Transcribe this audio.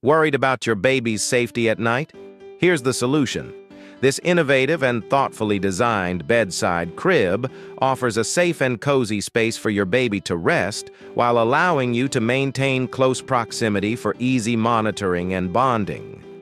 Worried about your baby's safety at night? Here's the solution. This innovative and thoughtfully designed bedside crib offers a safe and cozy space for your baby to rest while allowing you to maintain close proximity for easy monitoring and bonding.